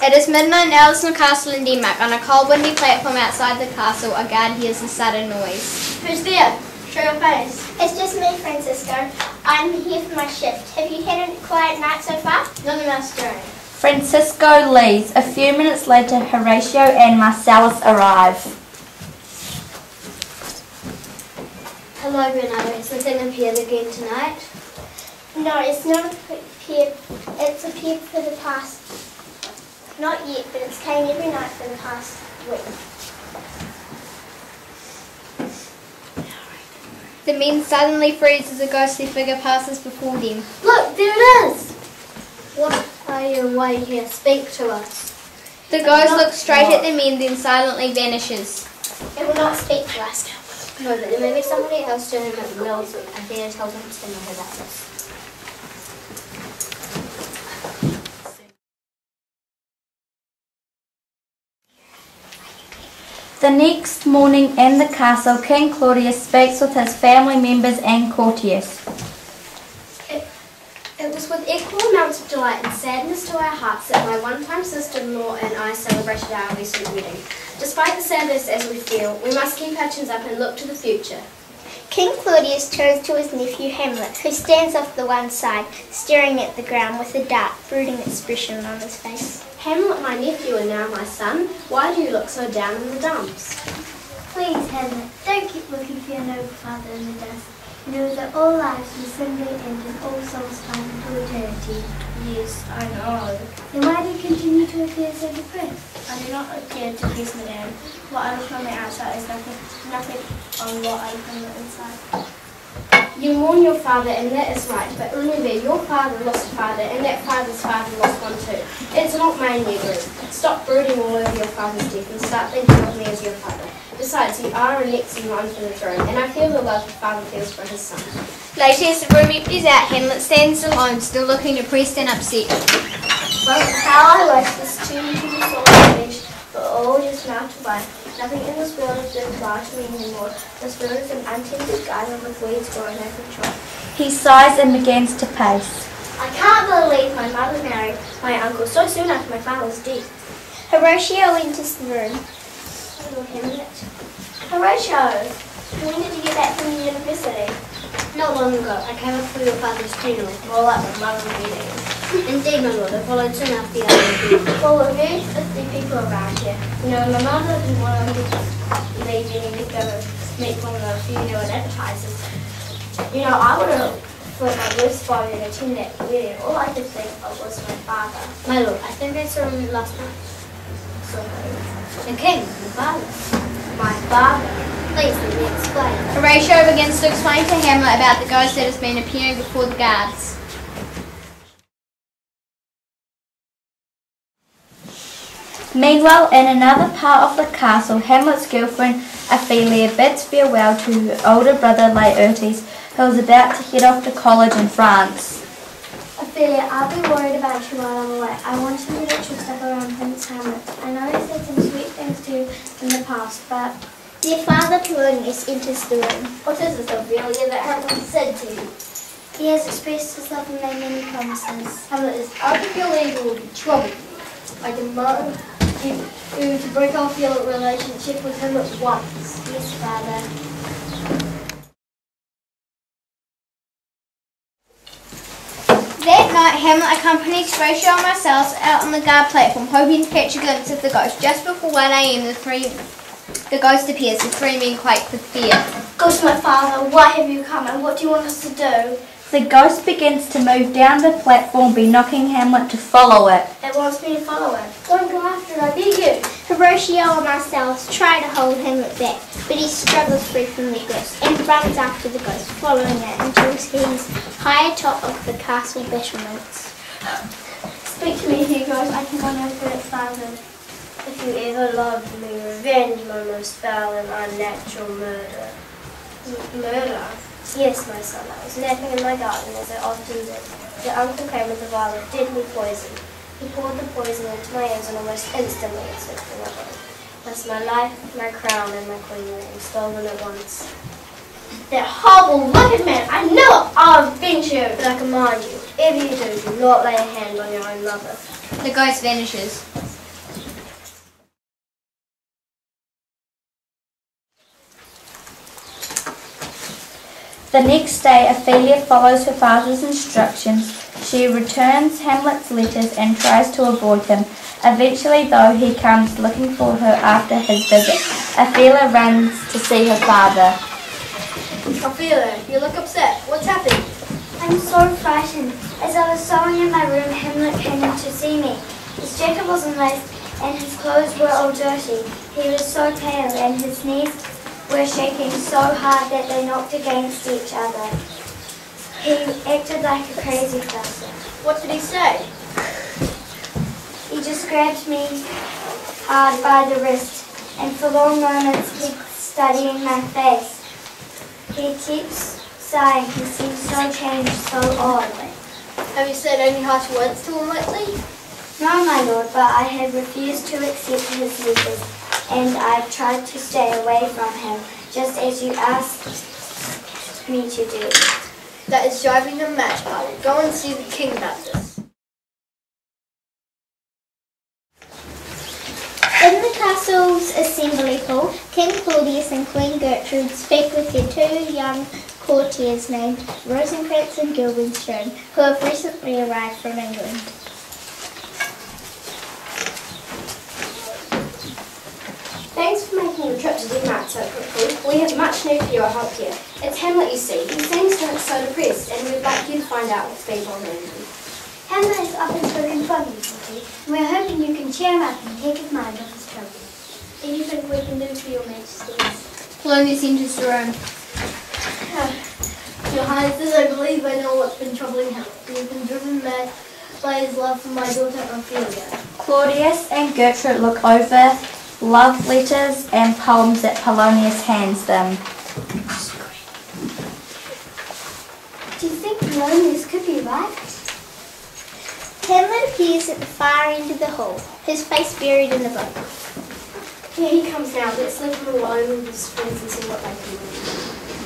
It is midnight in Ellesmere Castle in Denmark. On a cold, windy platform outside the castle, a guard hears a sudden noise. Who's there? Show your face. It's just me, Francisco. I'm here for my shift. Have you had a quiet night so far? None of us doing. Francisco leaves. A few minutes later, Horatio and Marcellus arrive. Hello, Bernardo. Has the thing appeared again tonight? No, it's not appeared. It's appeared for the past. Not yet, but it's came every night for the past week. The men suddenly freeze as a ghostly figure passes before them. Look, there it is! What are you waiting here? Speak to us. The ghost looks straight at the men, then silently vanishes. It will not speak to us. No, but there may be somebody else to whom it will speak. I dare tell them to know about this. The next morning in the castle, King Claudius speaks with his family members and courtiers. It was with equal amounts of delight and sadness to our hearts that my one-time sister-in-law and I celebrated our recent wedding. Despite the sadness as we feel, we must keep our chins up and look to the future. King Claudius turns to his nephew Hamlet, who stands off the one side, staring at the ground with a dark, brooding expression on his face. Hamlet, my nephew, and now my son, why do you look so down in the dumps? Please, Hamlet, don't keep looking for your noble father in the dust. Know that all lives will someday end and all souls find into eternity. Yes, I know. Then why do you continue to appear so depressed? I do not appear to please Madame. What I look on the outside is nothing on what I look on the inside. You mourn your father, and that is right, but remember, your father lost a father, and that father's father lost one too. It's not mine, you group. Stop brooding all over your father's death and start thinking of me as your father. Besides, you are a next in line for the throne, and I feel the love the father feels for his son. Later, as the room empties out, Hamlet stands alone, still looking depressed and upset. Well, how I wish this too to be so finished, but all just melted away. Nothing in this world is worthwhile to me anymore. This world is an untended garden with weeds growing out of control. He sighs and begins to pace. I can't believe my mother married my uncle so soon after my father's death. Horatio enters the room. Little Hamlet. Horatio, when did you get back from the university? Not long ago. I came up for your father's funeral, all at my mother's wedding. Indeed, my lord, I followed soon after the other. Well, we're very 50 people around here. You know, my mother didn't want to leave any to go meet one of the funeral and advertisers. You know, I would have put my worst body and attend that wedding. All I could think of was my father. My lord, I think I saw him last night. The king, the father. My father. Please let me explain. Horatio begins to explain to Hamlet about the ghost that has been appearing before the guards. Meanwhile, in another part of the castle, Hamlet's girlfriend Ophelia bids farewell to her older brother Laertes, who is about to head off to college in France. Ophelia, I'll be worried about you while I'm away. I want you to get your stuff around Prince Hamlet. I know he said some sweet things to you in the past, but... Their father Polonius enters the room. What is this, Ophelia, that Hamlet said to you? he has expressed himself and made many promises. Hamlet is out of your league will be trouble. I demand you to break off your relationship with him at once. Yes, Father. That night, Hamlet accompanies Horatio and Marcellus out on the guard platform, hoping to catch a glimpse of the ghost. Just before 1 a.m, the ghost appears. The three men quake with fear. Ghost, my father, why have you come and what do you want us to do? The ghost begins to move down the platform, knocking Hamlet to follow it. It wants me to follow it. Don't go after it, I beg you. Horatio and Marcellus try to hold Hamlet back, but he struggles free from the ghost and runs after the ghost, following it until he's high atop of the castle battlements. Speak to me here, ghost. I think I know where it started. If you ever loved me, revenge my most foul and unnatural murder. Murder? Yes, my son. I was napping in my garden as I often did. Your uncle came with a vial of deadly poison. He poured the poison into my ears and almost instantly it slipped from my body. Thus my life, my crown, and my queenly were stolen at once. That horrible, wicked man! I knew it! I'll avenge you! But I command you, whatever you do, do not lay a hand on your own mother. The ghost vanishes. The next day, Ophelia follows her father's instructions. She returns Hamlet's letters and tries to avoid him. Eventually, though, he comes looking for her after his visit. Ophelia runs to see her father. Ophelia, you look upset. What's happened? I'm so frightened. As I was sewing in my room, Hamlet came in to see me. His jacket wasn't laced and his clothes were all dirty. He was so pale and his knees were shaking so hard that they knocked against each other. He acted like a crazy person. What did he say? He just grabbed me hard by the wrist and for long moments kept studying my face. He keeps sighing. He seems so changed, so odd. Have you said any harsh words to him lately? No, my lord, but I have refused to accept his letters, and I've tried to stay away from him, just as you asked me to do. That is driving him mad, Carly. Go and see the king about this. In the castle's assembly hall, King Claudius and Queen Gertrude speak with their two young courtiers named Rosencrantz and Guildenstern, who have recently arrived from England. Thanks for making the trip to Denmark so quickly. We have much need for your help here. It's Hamlet, you see. He seems to look so depressed, and we'd like you to find out what's been bothering him. Hamlet has often spoken from you, Sophie, and we're hoping you can cheer him up and take his mind off his troubles. Anything we can do for your majesties? Polonius enters the room. Your Highnesses, I believe I know what's been troubling him. He's been driven mad by his love for my daughter Ophelia. Claudius and Gertrude look over love letters and poems that Polonius hands them. Do you think Polonius could be right? Hamlet appears at the far end of the hall, his face buried in a book. Here he comes now. Let's leave him alone with his friends and see what they can do.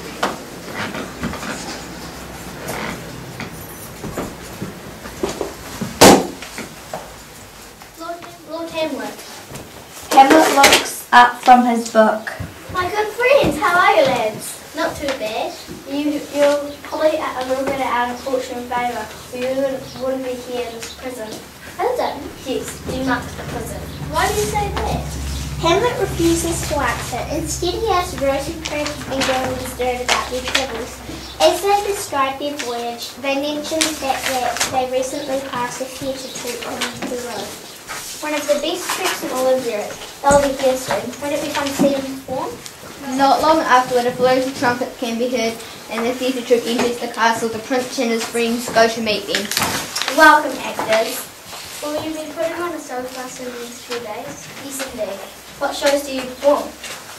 Lord Hamlet. Hamlet looks up from his book. My good friends, how are you lads? Not too bad. You're probably a little bit out of fortune and favour, or you wouldn't be here in this prison. Prison? Yes, Denmark's the prison. Why do you say that? Hamlet refuses to answer. Instead, he asks Rosencrantz and Guildenstern about their travels. As they describe their voyage, they mention that they recently passed a theatre troupe on the road. One of the best troops in all of Europe. They'll be here soon. Won't it be fun to see them perform? Not long afterward, a flourish of trumpets can be heard, and the theatre troupe enters the castle. The prince and his friends go to meet them. Welcome, actors. Will you be putting on a show for us in these few days? Yes, indeed. What shows do you perform?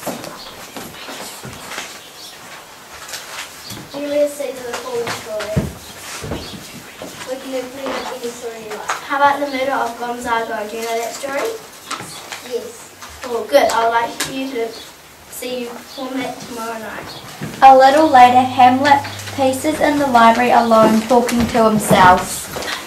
Julius Caesar, the Fallen Story. We can do pretty much any story you like. How about the murder of Gonzago? Do you know that story? Yes. Oh, good. I would like you to see you perform that tomorrow night. A little later, Hamlet paces in the library alone, talking to himself.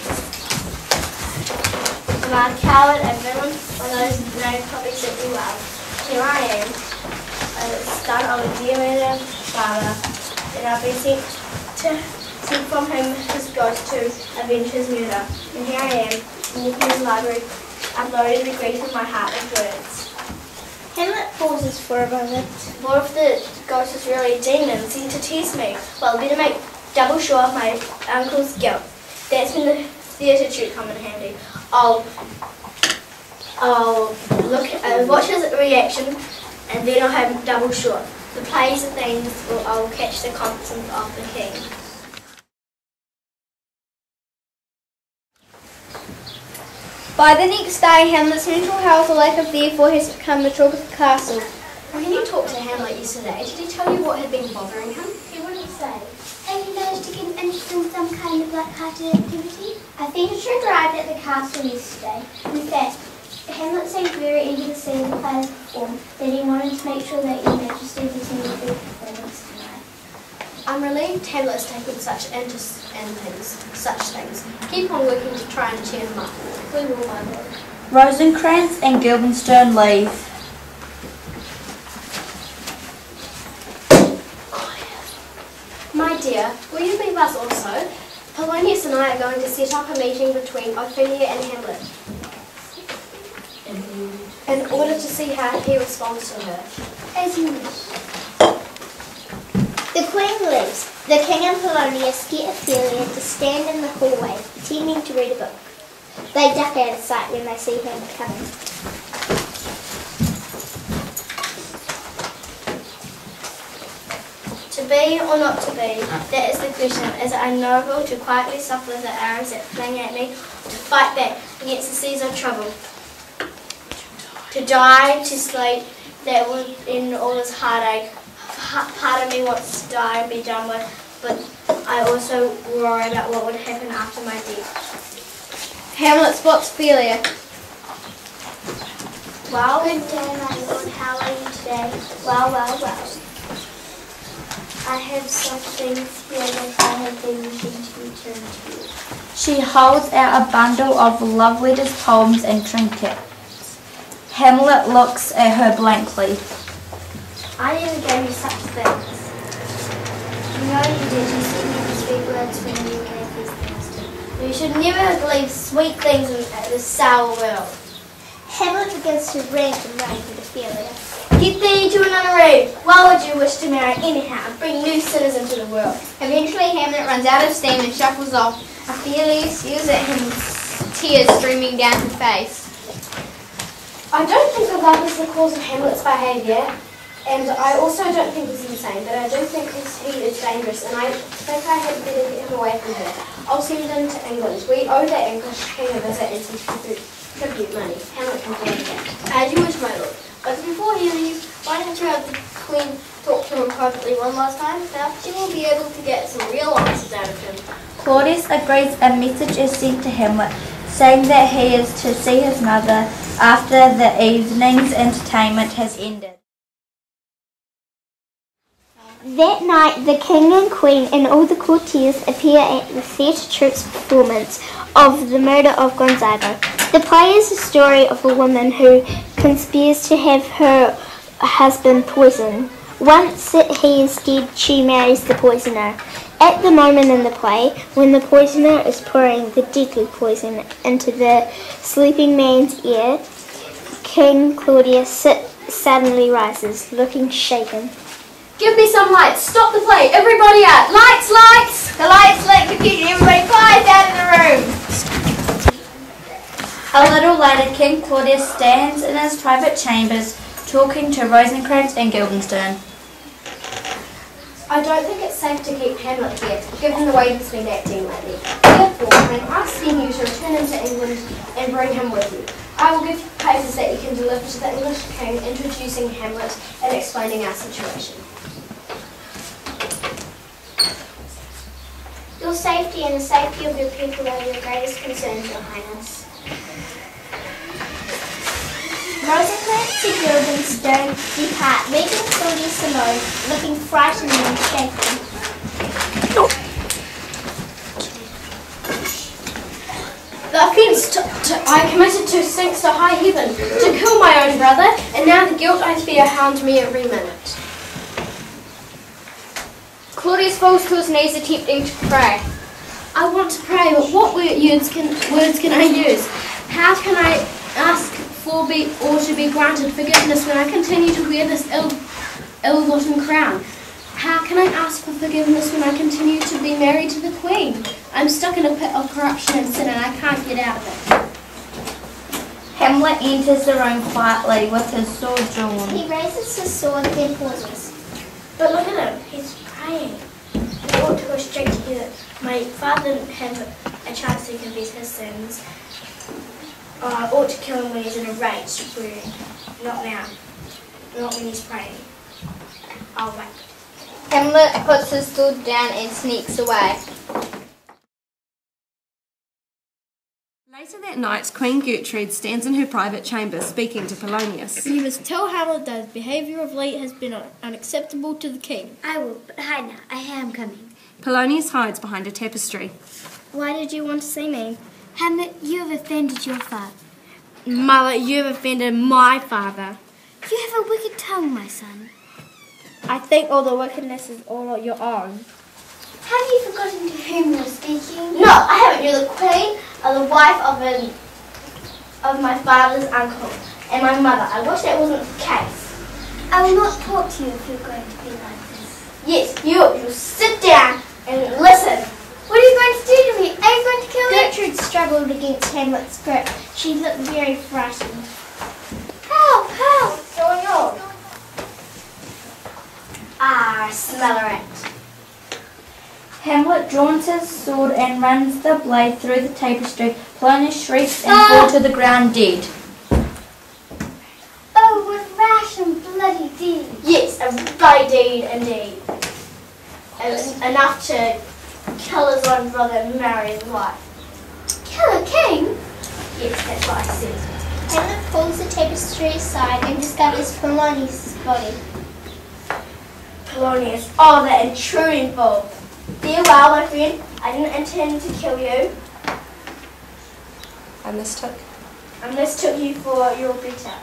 Am I a coward and villain? Well, those names probably suit me well. Here I am, a son of a dear murdered father, and I've been sent from him his ghost to avenge his murder. And here I am, walking in the library, uploading the grief of my heart with words. Hamlet pauses for a moment. What if the ghost is really a demon sent to test me? Well, better make double sure of my uncle's guilt. That's when the theatre troupe come in handy. I'll watch his reaction, and then I'll have double sure. The plays and things, I'll catch the confidence of the king. By the next day, Hamlet's mental health or lack of therefore has become the talk of the castle. When you talked to Hamlet yesterday, did he tell you what had been bothering him? He wouldn't say. Have you managed to get him interested in some kind of light-hearted activity? I think it arrived at the castle yesterday. In fact, Hamlet seemed very eager to see the players perform, that he wanted to make sure that Your Majesty attended the performance tonight. I'm relieved Hamlet's taken such interest in such things. Keep on working to try and cheer him up. We will, my lord. Rosencrantz and Guildenstern leave. My I are going to set up a meeting between Ophelia and Hamlet in order to see how he responds to her. As you wish. The Queen leaves. The King and Polonius get Ophelia to stand in the hallway, pretending to read a book. They duck out of sight when they see him coming. To be or not to be, that is the question. Is it ignoble to quietly suffer the arrows that fling at me, to fight back against the seas of trouble? To die, to sleep, that would end all this heartache. Part of me wants to die and be done with, but I also worry about what would happen after my death. Hamlet spots Ophelia. Well, good day, my lord. How are you today? Well. I have such things here that I have been wishing to return to you. She holds out a bundle of love letters, poems and trinkets. Hamlet looks at her blankly. I never gave you such things. You know you did. You sent me the sweet words when you gave these things to me. You should never believe sweet things in this sour world. Hamlet begins to rant and rave with Ophelia. Get thee to a nunnery. Why would you wish to marry anyhow and bring new sinners into the world? Eventually Hamlet runs out of steam and shuffles off. Ophelia stares at him, tears streaming down her face. I don't think that love is the cause of Hamlet's behaviour, and I also don't think he's insane, but I do think he is dangerous, and I think I had better get him away from here. I'll send him to England. We owe the English king a visit and some tribute money. Hamlet can pay that. As you wish, my lord. But before he leaves, why don't you have the Queen talk to him privately one last time? Perhaps you will be able to get some real answers out of him. Claudius agrees. A message is sent to Hamlet saying that he is to see his mother after the evening's entertainment has ended. That night, the king and queen and all the courtiers appear at the theatre troupe's performance of The Murder of Gonzago. The play is a story of a woman who conspires to have her husband poisoned. Once he is dead, she marries the poisoner. At the moment in the play, when the poisoner is pouring the deadly poison into the sleeping man's ear, King Claudius suddenly rises, looking shaken. Give me some lights. Stop the play. Everybody out. Lights, lights! The lights light confusion. Everybody quiet down in the room. A little later, King Claudius stands in his private chambers talking to Rosencrantz and Guildenstern. I don't think it's safe to keep Hamlet here, given the way he's been acting lately. Therefore, I'm asking you to return him to England and bring him with you. I will give you papers that you can deliver to the English king, introducing Hamlet and explaining our situation. Your safety and the safety of your people are your greatest concerns, Your Highness. Rosencrantz and Guildenstern depart, leaving Claudius alone, looking frightened and shaken. The offence I committed to sinks to high heaven, to kill my own brother, and now the guilt I fear hound me every minute. Claudius falls to his knees attempting to pray. I want to pray, but what words can I use? How can I ask for to be granted forgiveness when I continue to wear this ill-gotten crown? How can I ask for forgiveness when I continue to be married to the Queen? I'm stuck in a pit of corruption and sin and I can't get out of it. Hamlet enters the room quietly with his sword drawn. He raises his sword, then pauses. But look at him. He's praying. We ought to go straight to him. My father didn't have a chance to confess his sins. I ought to kill him when he's in a rage. Not now. Not when he's praying. I'll wait. Hamlet puts his sword down and sneaks away. Later that night, Queen Gertrude stands in her private chamber speaking to Polonius. You must tell Hamlet that his behaviour of late has been unacceptable to the king. I will, but hide now. I am coming. Polonius hides behind a tapestry. Why did you want to see me? Hamlet, you have offended your father. Mother, you have offended my father. You have a wicked tongue, my son. I think all the wickedness is all your own. Have you forgotten to whom you're speaking? No, I haven't. You're the queen or the wife of my father's uncle and my mother. I wish that wasn't the case. I will not talk to you if you're going to be like this. Yes, you sit down and listen. What are you going to do to me? Are you going to kill me? Gertrude struggled against Hamlet's grip. She looked very frightened. Help! Help! What's going on? Ah, I smell a rat. Hamlet draws his sword and runs the blade through the tapestry. Polonius shrieks and falls to the ground dead. Oh, what rash and bloody deed! Yes, a bloody deed indeed. Enough to kill his own brother and marry his wife. Kill a king? Yes, that's what I said. Hamlet pulls the tapestry aside and discovers Polonius' body. Polonius, oh, that intruding fool. Farewell, my friend. I didn't intend to kill you. I mistook. I mistook you for your better.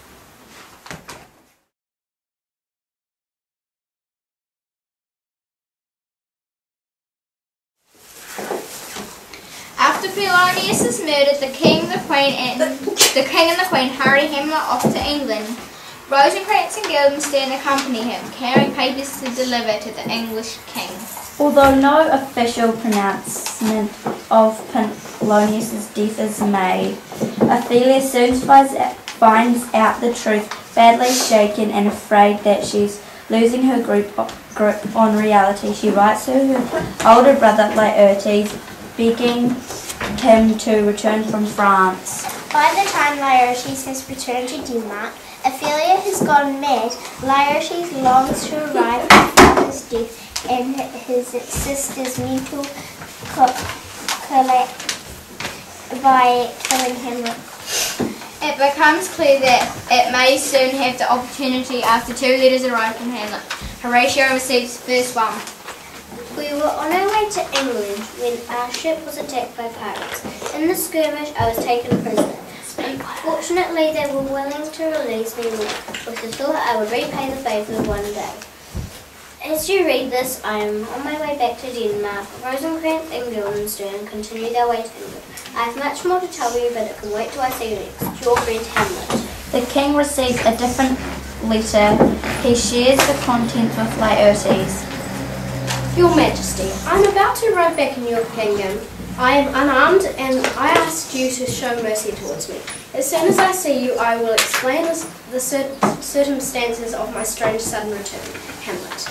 After Polonius is murdered, the king and the queen hurry Hamlet off to England. Rosencrantz and Guildenstern accompany him, carrying papers to deliver to the English king. Although no official pronouncement of Polonius' death is made, Ophelia soon finds out the truth, badly shaken and afraid that she's losing her grip on reality. She writes to her older brother Laertes, begging him to return from France. By the time Laertes has returned to Denmark, Ophelia has gone mad. Laertes longs to arrive at his father's death and his sister's mental collapse by killing Hamlet. It becomes clear that it may soon have the opportunity after 2 letters arrive from Hamlet. Horatio receives the first one. We were on our way to England when our ship was attacked by pirates. In the skirmish, I was taken prisoner. Fortunately, they were willing to release me with the thought I would repay the favour one day. As you read this, I am on my way back to Denmark. Rosencrantz and Guildenstern continue their way to England. I have much more to tell you, but it can wait till I see you next. Your friend Hamlet. The king receives a different letter. He shares the contents with Laertes. Your Majesty, I am about to arrive back in your kingdom. I am unarmed and I ask you to show mercy towards me. As soon as I see you, I will explain the circumstances of my strange sudden return. Hamlet.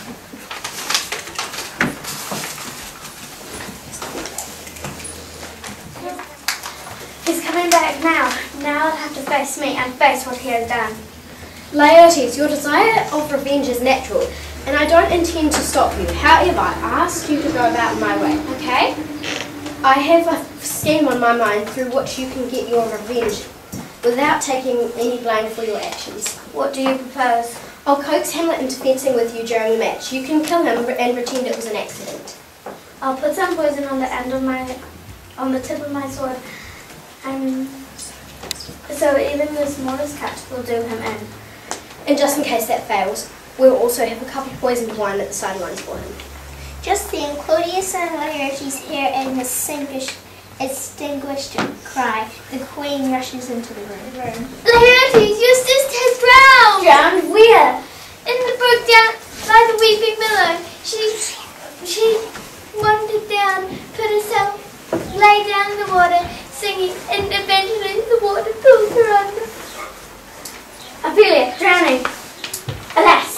He's coming back now. Now I'll have to face me and face what he has done. Laertes, your desire of revenge is natural, and I don't intend to stop you. However, I ask you to go about my way, okay? I have a scheme on my mind through which you can get your revenge without taking any blame for your actions. What do you propose? I'll coax Hamlet into fencing with you during the match. You can kill him and pretend it was an accident. I'll put some poison on the tip of my sword, and so even the smallest cut will do him in. And just in case that fails, we'll also have a cup of poisoned wine at the sidelines for him. Just then, Claudius and Laertes hear an extinguished cry. The queen rushes into the room. Laertes, your sister has drowned! Drowned where? In the brook down by the weeping willow. She wandered down, put herself, lay down in the water, singing, and eventually the water pulled her under. Ophelia, drowning. Alas!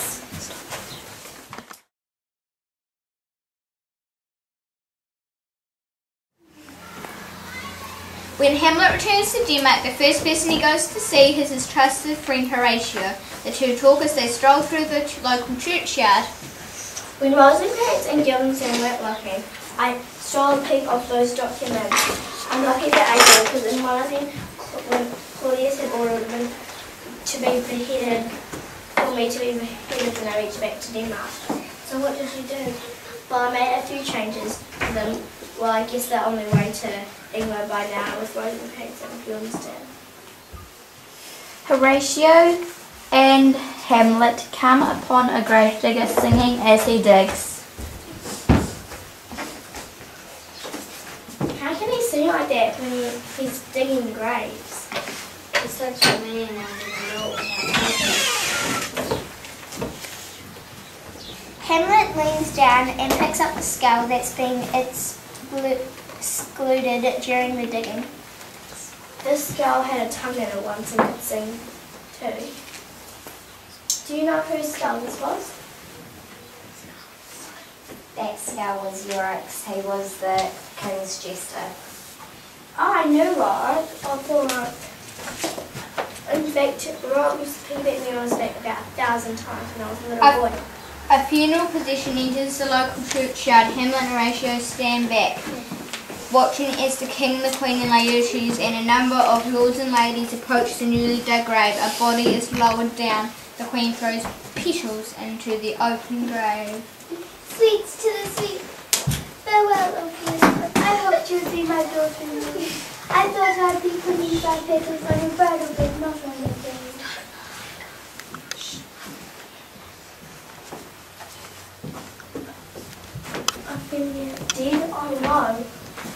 When Hamlet returns to Denmark, the first person he goes to see is his trusted friend Horatio. The two talk as they stroll through the local churchyard. When Rosencrantz and Guildenstern weren't looking, I stole a peek of those documents. I'm lucky that I did, because in one of them, when Claudius had ordered them to be beheaded, for me to be beheaded when I reached back to Denmark. So what did you do? Well, I made a few changes to them. Well, I guess they're on their way to England by now with Rosencrantz and Guildenstern. Horatio and Hamlet come upon a grave digger singing as he digs. He's digging graves. He's such a man and I know Hamlet leans down and picks up the skull that's been excluded during the digging. This skull had a tongue in it once and could sing too. Do you know whose skull this was? that skull was Yorick's. He was the king's jester. Oh, I knew Rod. I thought, in fact, Rod he beat me on his back about 1,000 times when I was a little boy. A funeral procession enters the local churchyard. Hamlet and Horatio stand back, watching as the king, the queen and Laertes and a number of lords and ladies approach the newly dug grave. A body is lowered down. The queen throws petals into the open grave. Sweets to the sweet. Farewell, Ophelia. I hoped you would be my daughter. I thought I'd be putting my petals on your bridal, but not on your grave. Ophelia, dead or alive?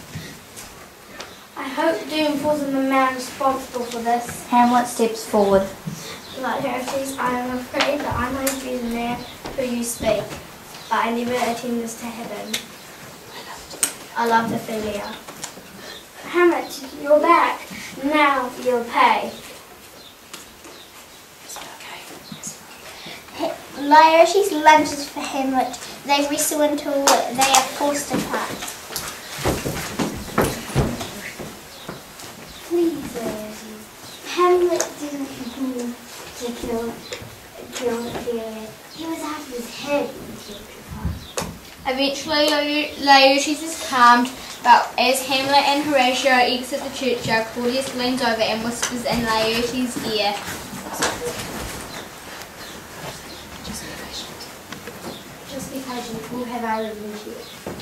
I hope Doom falls on the man responsible for this. Hamlet steps forward. Laertes, I am afraid that I might be the man who you speak, but I never intend this to happen. I love Ophelia. Hamlet, you're back. Now you'll pay. Laertes lunges for Hamlet. They wrestle until they are forced apart. Please, Laertes. Hamlet didn't mean to kill Ophelia. He was after his head when he killed your father. Eventually, Laertes is calmed, but as Hamlet and Horatio exit the churchyard, Claudius leans over and whispers in Laertes' ear. Just be patient. We'll have our revenge here.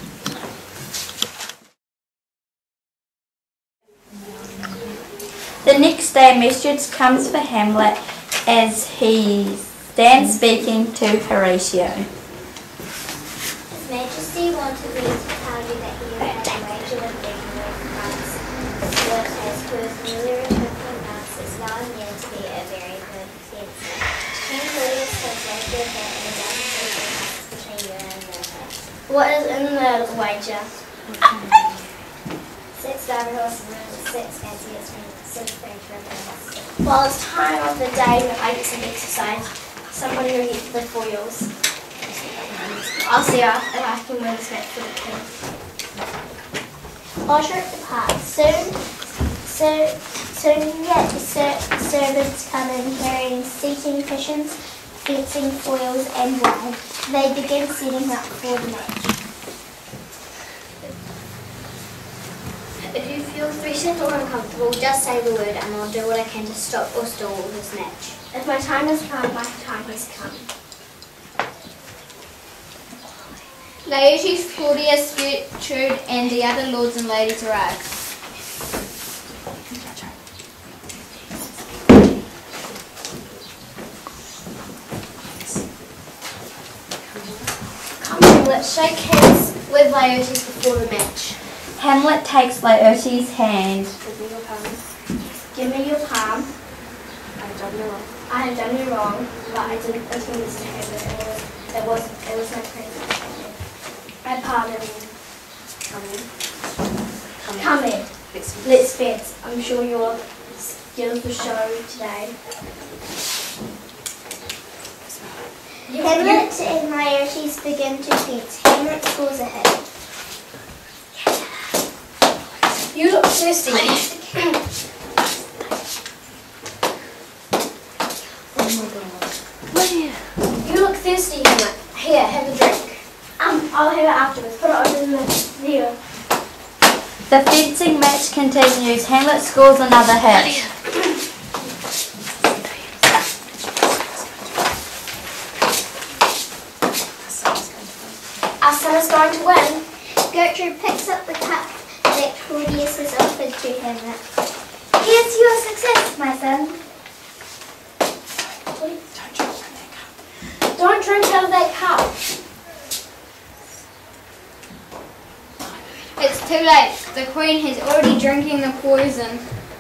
The next day, a message comes for Hamlet as he stands speaking to Horatio. His Majesty wanted me to tell you that he has had a major adventure in France. Certes, who is newly returned from France, is known here to be a very good fencer. King Claudius has left your hat and doesn't see the difference between you and Murder. What is in the wager? 6 double horses and 6 fanciers from 6 French ribbons. Well, it's time of the day that I get some exercise. Somebody will get the foils. I'll see if I can win this match for the king. Osric departs. Soon yet the servants come in carrying seating cushions, fencing foils and wine. They begin setting up for the match. If you feel threatened or uncomfortable, just say the word and I'll do what I can to stop or stall this match. If my time has come, my time has come. Laertes, Claudius, Gertrude and the other lords and ladies arrive. Come on, let's shake hands with Laertes before the match. Hamlet takes Laertes' hand. Give me your palm. Give me your palm. I've done you wrong. I have done you wrong, but I didn't intend this to happen. It was my crazy. I pardon you. Come in. Let's fence. I'm sure you're skilled for show today. Hamlet and Laertes begin to fence. Hamlet scores a hit. You look thirsty. You look thirsty, Hamlet. Here, have a drink. I'll have it afterwards. Put it over in there. The fencing match continues. Hamlet scores another hit. Our son is going to win. Gertrude picks up the cup that Claudius has offered to Hamlet. Here's your success, my son. Don't drink out of that cup. It's too late. The queen has already drinking the poison.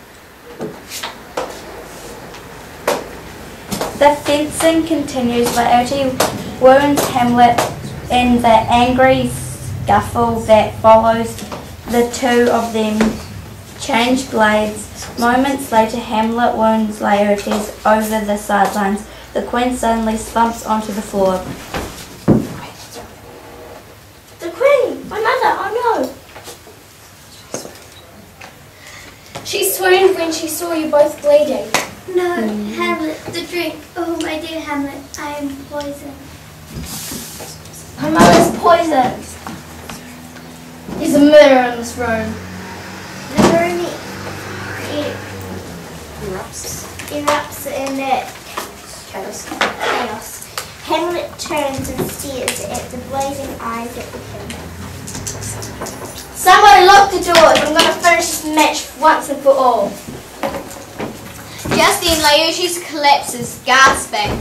The fencing continues. Laertes wounds Hamlet in the angry scuffle that follows. The two of them change blades. Moments later, Hamlet wounds Laertes over the sidelines. The queen suddenly slumps onto the floor. The queen! My mother! Oh no! She swooned when she saw you both bleeding. No, Hamlet, the drink. Oh, my dear Hamlet, I am poisoned. My mother's poisoned. There's a murder in this room. The room erupts in chaos. Hamlet turns and stares at the blazing eyes at the king. Somebody lock the doors. I'm going to finish this match once and for all. Just then, Laertes collapses, gasping.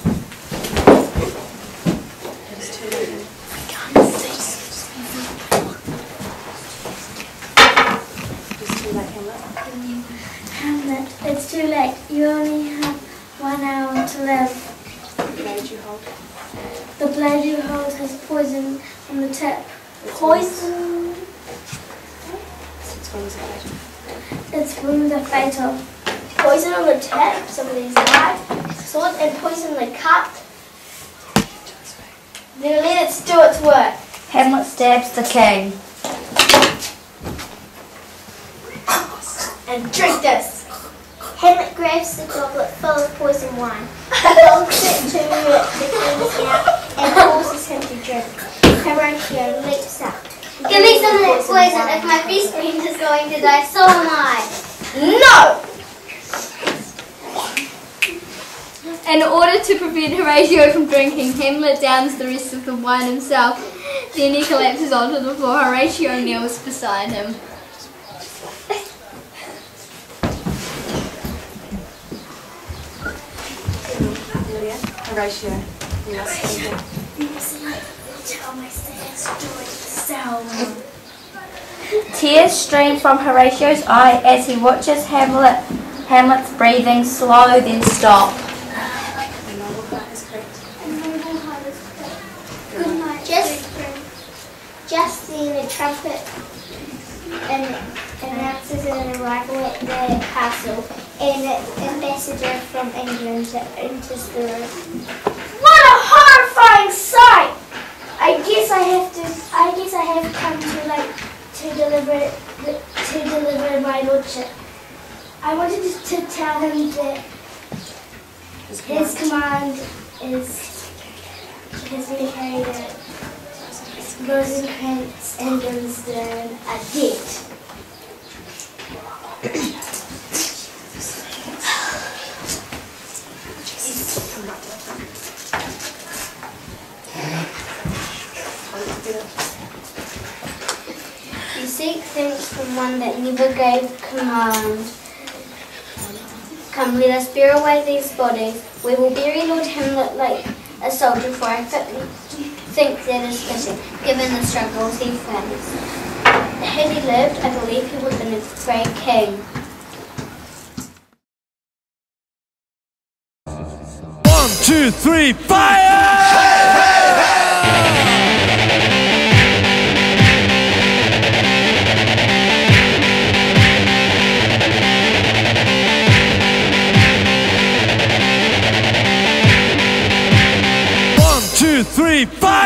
Hamlet, it's too late. You only have 1 hour to live. The blade you hold. The blade you hold has poison on the tip. Poison. Its wounds are fatal. Poison on the tip. Somebody's knife, sword, and poison the cut. Then let it do its work. Hamlet stabs the king. And drink this. Hamlet grabs the goblet full of poison wine. He holds it to the king's ear and forces him to drink. Horatio leaps up. Give me some of that poison. If my best friend is going to die, so am I. No! In order to prevent Horatio from drinking, Hamlet downs the rest of the wine himself. Then he collapses onto the floor. Horatio kneels beside him. Horatio, you must stay here. Tell my story to Tears stream from Horatio's eye as he watches Hamlet's breathing slow, then stop. The noble heart is correct. Good night. Just then a trumpet announces an arrival at the castle, and an ambassador from England enters the room. What a horrifying sight! I guess I have come too late to deliver my lordship. I wanted to tell him that his command has been carried out. Rosencrantz and Guildenstern are dead. You seek thanks from one that never gave command. Come, let us bear away these bodies. We will bury Lord Hamlet like a soldier, for I think that is fitting, given the struggles he faced. Had he lived, I believe he would have been a great king. 1, 2, 3, fire! One, two, three, fire!